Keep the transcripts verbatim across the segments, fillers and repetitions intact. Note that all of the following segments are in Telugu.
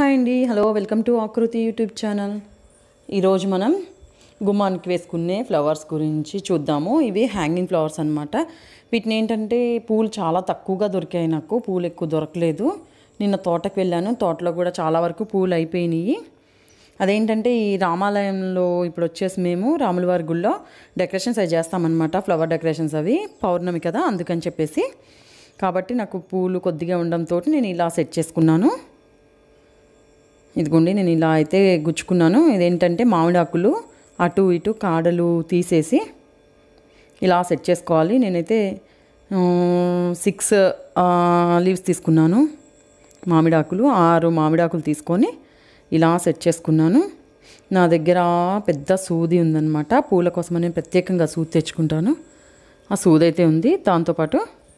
హాయ్ అండి, hello, welcome to Aakruthi YouTube channel. ఈరోజు మనం గుమ్మానికి వేసుకునే ఫ్లవర్స్ గురించి చూద్దాము. ఇవి హ్యాంగింగ్ ఫ్లవర్స్ అనమాట. వీటిని ఏంటంటే పూలు చాలా తక్కువగా దొరికాయి, నాకు పూలు ఎక్కువ దొరకలేదు. నిన్న తోటకు వెళ్ళాను, తోటలో కూడా చాలా వరకు పూలు అయిపోయినాయి. అదేంటంటే ఈ రామాలయంలో ఇప్పుడు వచ్చేసి మేము రాములవారి గుళ్ళో డెకరేషన్స్ అవి చేస్తామన్నమాట. ఫ్లవర్ డెకరేషన్స్ అవి పౌర్ణమి కదా, అందుకని చెప్పేసి కాబట్టి నాకు పూలు కొద్దిగా ఉండడంతో నేను ఇలా సెట్ చేసుకున్నాను. ఇదిగోండి, నేను ఇలా అయితే గుచ్చుకున్నాను. ఇదేంటంటే మామిడాకులు అటు ఇటు కాడలు తీసేసి ఇలా సెట్ చేసుకోవాలి. నేనైతే సిక్స్ లీవ్స్ తీసుకున్నాను, మామిడాకులు ఆరు మామిడాకులు తీసుకొని ఇలా సెట్ చేసుకున్నాను. నా దగ్గర పెద్ద సూది ఉందన్నమాట, పూల కోసం నేను ప్రత్యేకంగా సూది తెచ్చుకుంటాను. ఆ సూది అయితే ఉంది. దాంతోపాటు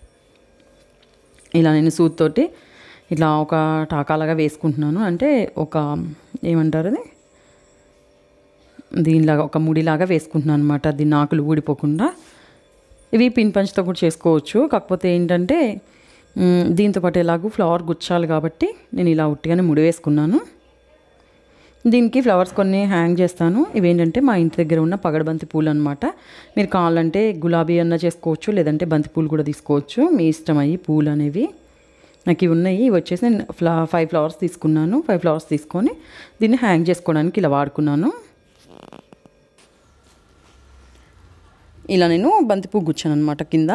ఇలా నేను సూదితోటి ఇట్లా ఒక టాకాలాగా వేసుకుంటున్నాను. అంటే ఒక ఏమంటారు అది, దీనిలాగా ఒక ముడిలాగా వేసుకుంటున్నాను అనమాట. దీన్ని ఆకులు ఊడిపోకుండా. ఇవి పిన్ పంచ్తో కూడా చేసుకోవచ్చు, కాకపోతే ఏంటంటే దీంతో పాటు ఎలాగూ ఫ్లవర్ గుచ్చాలి కాబట్టి నేను ఇలా ఉట్టిగానే ముడి వేసుకున్నాను. దీనికి ఫ్లవర్స్ కొన్ని హ్యాంగ్ చేస్తాను. ఇవేంటంటే మా ఇంటి దగ్గర ఉన్న పగడబంతి పూలు అనమాట. మీరు కావాలంటే గులాబీ అన్న చేసుకోవచ్చు, లేదంటే బంతి పూలు కూడా తీసుకోవచ్చు, మీ ఇష్టం అయ్యి పూలు అనేవి. నాకు ఇవి ఉన్నాయి. ఇవి వచ్చేసి నేను ఫ్లా ఫైవ్ ఫ్లవర్స్ తీసుకున్నాను. ఫైవ్ ఫ్లవర్స్ తీసుకొని దీన్ని హ్యాంగ్ చేసుకోవడానికి ఇలా వాడుకున్నాను. ఇలా నేను బంతిపూ గుచ్చాను అనమాట కింద.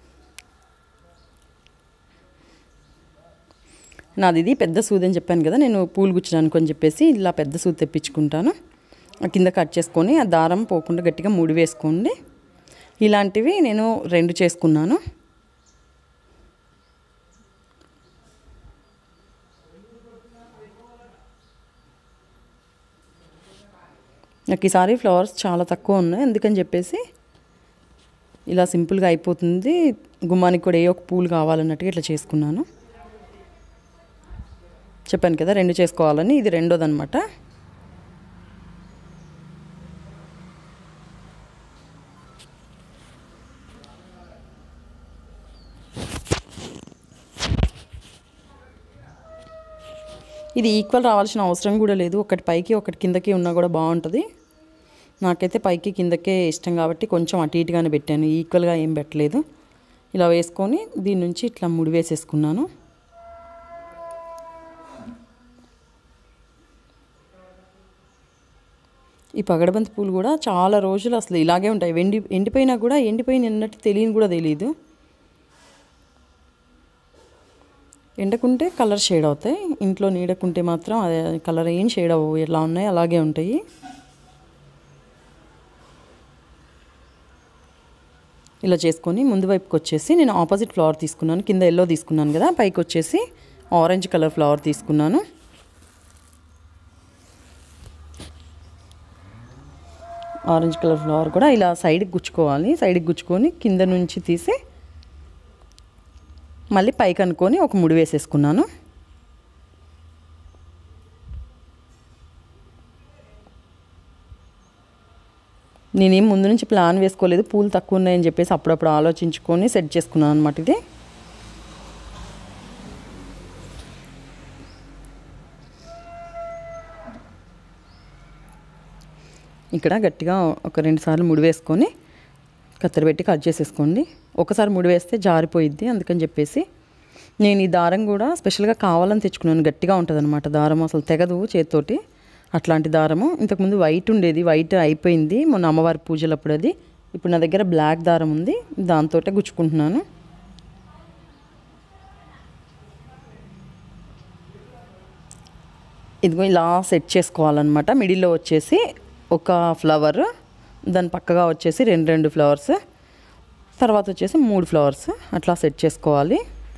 నాది ఇది పెద్ద సూది అని చెప్పాను కదా, నేను పూలు గుచ్చడానికి అని చెప్పేసి ఇలా పెద్ద సూది తెప్పించుకుంటాను. కింద కట్ చేసుకొని ఆ దారం పోకుండా గట్టిగా ముడి వేసుకోండి. ఇలాంటివి నేను రెండు చేసుకున్నాను. నాకు ఈసారి ఫ్లవర్స్ చాలా తక్కువ ఉన్నాయి, అందుకని చెప్పేసి ఇలా సింపుల్గా అయిపోతుంది. గుమ్మానికి కూడా ఏ ఒక పూలు కావాలన్నట్టుగా ఇట్లా చేసుకున్నాను. చెప్పాను కదా రెండు చేసుకోవాలని, ఇది రెండోదన్నమాట. ఇది ఈక్వల్ రావాల్సిన అవసరం కూడా లేదు, ఒకటి పైకి ఒకటి కిందకి ఉన్నా కూడా బాగుంటుంది. నాకైతే పైకి కిందకే ఇష్టం కాబట్టి కొంచెం అటు ఇటుగానే పెట్టాను, ఈక్వల్గా ఏం పెట్టలేదు. ఇలా వేసుకొని దీని నుంచి ఇట్లా ముడి వేసేసుకున్నాను. ఈ పగడబంతి పూలు కూడా చాలా రోజులు అసలు ఇలాగే ఉంటాయి. ఎండి ఎండిపోయినా కూడా ఎండిపోయిన ఎన్నట్టు తెలియని కూడా తెలియదు. ఎండకుంటే కలర్ షేడ్ అవుతాయి, ఇంట్లో నీడకుంటే మాత్రం అదే కలర్ ఏం షేడ్ అవ్వవు, ఎలా ఉన్నాయి అలాగే ఉంటాయి. ఇలా చేసుకొని ముందు వైపుకి వచ్చేసి నేను ఆపోజిట్ ఫ్లవర్ తీసుకున్నాను. కింద ఎల్లో తీసుకున్నాను కదా, పైకి వచ్చేసి ఆరెంజ్ కలర్ ఫ్లవర్ తీసుకున్నాను. ఆరెంజ్ కలర్ ఫ్లవర్ కూడా ఇలా సైడ్కి గుచ్చుకోవాలి. సైడ్కి గుచ్చుకొని కింద నుంచి తీసి మళ్ళీ పైకి అనుకొని ఒక ముడి వేసేసుకున్నాను. నేనేం ముందు నుంచి ప్లాన్ వేసుకోలేదు, పూలు తక్కువ ఉన్నాయని చెప్పేసి అప్పుడప్పుడు ఆలోచించుకొని సెట్ చేసుకున్నాను అనమాట. ఇది ఇక్కడ గట్టిగా ఒక రెండు సార్లు ముడి వేసుకొని కత్తెర పెట్టి కట్ చేసేసుకోండి. ఒకసారి ముడి వేస్తే జారిపోయిద్ది, అందుకని చెప్పేసి నేను ఈ దారం కూడా స్పెషల్గా కావాలని తెచ్చుకున్నాను. గట్టిగా ఉంటుంది అనమాట దారం, అసలు తెగదు చేతితోటి. అట్లాంటి దారము ఇంతకుముందు వైట్ ఉండేది, వైట్ అయిపోయింది మొన్న అమ్మవారి పూజలప్పుడు అది. ఇప్పుడు నా దగ్గర బ్లాక్ దారం ఉంది, దాంతో గుచ్చుకుంటున్నాను. ఇదిగో ఇలా సెట్ చేసుకోవాలన్నమాట. మిడిల్లో వచ్చేసి ఒక ఫ్లవర్, దాని పక్కగా వచ్చేసి రెండు రెండు ఫ్లవర్స్, తర్వాత వచ్చేసి మూడు ఫ్లవర్స్, అట్లా సెట్ చేసుకోవాలి.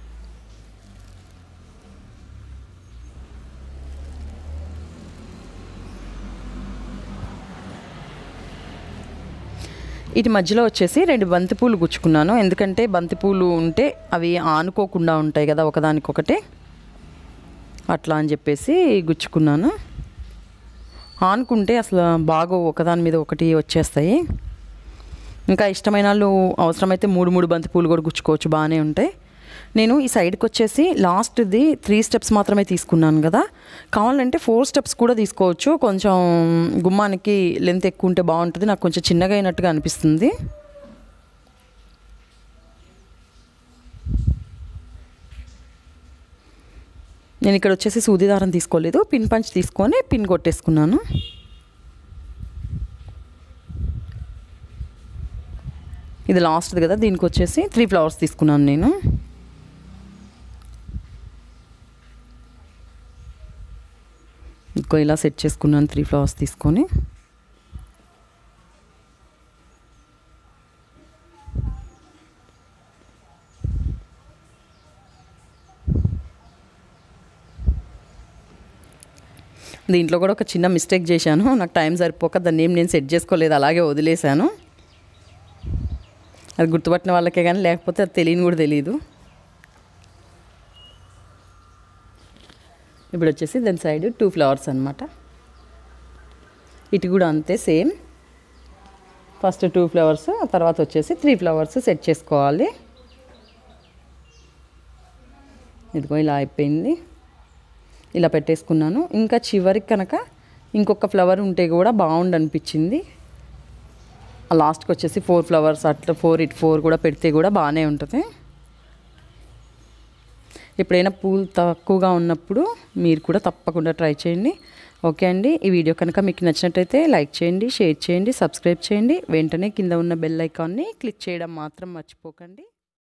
ఇటు మధ్యలో వచ్చేసి రెండు బంతిపూలు గుచ్చుకున్నాను, ఎందుకంటే బంతిపూలు ఉంటే అవి ఆనుకోకుండా ఉంటాయి కదా ఒకదానికొకటి, అట్లా అని చెప్పేసి గుచ్చుకున్నాను. ఆనుకుంటే అసలు బాగా ఒకదాని మీద ఒకటి వచ్చేస్తాయి. ఇంకా ఇష్టమైన వాళ్ళు అవసరమైతే మూడు మూడు బంతిపూలు కూడా గుచ్చుకోవచ్చు, బాగానే ఉంటాయి. నేను ఈ సైడ్కి వచ్చేసి లాస్ట్ది త్రీ స్టెప్స్ మాత్రమే తీసుకున్నాను కదా, కావాలంటే ఫోర్ స్టెప్స్ కూడా తీసుకోవచ్చు. కొంచెం గుమ్మానికి లెంత్ ఎక్కువ ఉంటే బాగుంటుంది, నాకు కొంచెం చిన్నగా అయినట్టుగా అనిపిస్తుంది. నేను ఇక్కడ వచ్చేసి సూది దారం తీసుకోలేదు, పిన్ పంచ్ తీసుకొని పిన్ కొట్టేసుకున్నాను. ఇది లాస్ట్ది కదా, దీనికి వచ్చేసి త్రీ ఫ్లవర్స్ తీసుకున్నాను నేను. ఇంకో ఇలా సెట్ చేసుకున్నాను త్రీ ఫ్లవర్స్ తీసుకొని. దీంట్లో కూడా ఒక చిన్న మిస్టేక్ చేశాను, నాకు టైం సరిపోక దాన్ని ఏం నేను సెట్ చేసుకోలేదు, అలాగే వదిలేశాను. అది గుర్తుపట్టిన వాళ్ళకే కానీ లేకపోతే అది తెలియని కూడా తెలియదు. ఇప్పుడు వచ్చేసి దాని సైడ్ టూ ఫ్లవర్స్ అనమాట. ఇటు కూడా అంతే సేమ్, ఫస్ట్ టూ ఫ్లవర్స్, ఆ తర్వాత వచ్చేసి త్రీ ఫ్లవర్స్ సెట్ చేసుకోవాలి. ఇదిగో ఇలా అయిపోయింది, ఇలా పెట్టేసుకున్నాను. ఇంకా చివరికి కనుక ఇంకొక ఫ్లవర్ ఉంటే కూడా బాగుండు అనిపించింది. లాస్ట్కి వచ్చేసి ఫోర్ ఫ్లవర్స్ అట్లా ఫోర్ ఇట్ ఫోర్ కూడా పెడితే కూడా బాగానే ఉంటుంది. ఎప్పుడైనా పూలు తక్కువగా ఉన్నప్పుడు మీరు కూడా తప్పకుండా ట్రై చేయండి. ఓకే అండి, ఈ వీడియో కనుక మీకు నచ్చినట్టయితే లైక్ చేయండి, షేర్ చేయండి, సబ్స్క్రైబ్ చేయండి. వెంటనే కింద ఉన్న బెల్ ఐకాన్ని క్లిక్ చేయడం మాత్రం మర్చిపోకండి.